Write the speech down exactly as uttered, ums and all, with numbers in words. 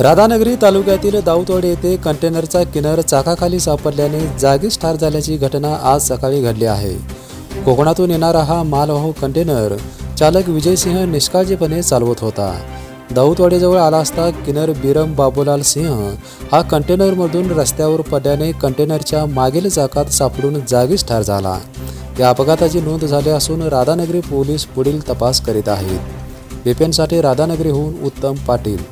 राधानगरी तालुक्यातील दाऊदवाडी येथे कंटेनरचा किनर चाकाखाली सापडल्याने जागीच ठार झाल्याची घटना आज सकाळी घडली आहे। कोकणातून येणारा हा मालवाहू कंटेनर चालक विजयसिंह निष्काळजीपणे चालवत होता। दाऊदवाडीजवळ आला असता किनर बिरम बाबूलाल सिंह हा कंटेनरमधून रस्त्यावर पडल्याने कंटेनरच्या मागील चाकात सापडून जागीच ठार झाला। या अपघाताची नोंद झाली असून राधानगरी पोलीस पुढील तपास करीत आहेत। बिपिनसाठी राधानगरीहून उत्तम पाटील।